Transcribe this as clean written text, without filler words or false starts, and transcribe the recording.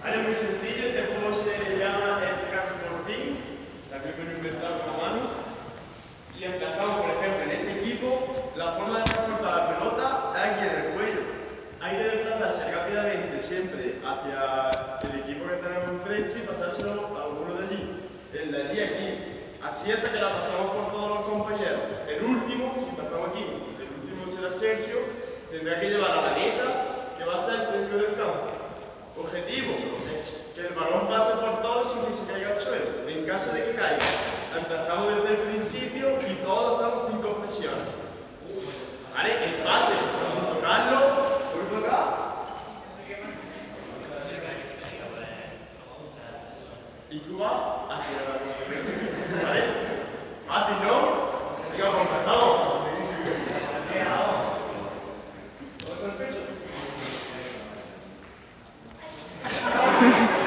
Vale, muy sencillo, este juego se llama el transportín, también me lo he inventado con la mano. Y emplazamos, por ejemplo, en este equipo, la forma de transportar la pelota es aquí en el cuello. Hay que desplazarse rápidamente siempre hacia el equipo que tenemos enfrente y pasárselo a alguno de allí. El de allí aquí. Así hasta que la pasamos por todos los compañeros. El último, si pasamos aquí, el último será Sergio, tendrá que llevar la laneta que va a ser el centro del campo. Objetivo, que el balón pase por todos sin que se caiga al suelo. En caso de que caiga, empezamos desde el principio y todos hacemos 5 flexiones. ¿Vale? El pase, sin tocarlo, vuelvo acá. Y tú vas hacia la... ¿Vale? Fácil, ¿no? Venga, pues empezamos. ¿Todo con el pecho?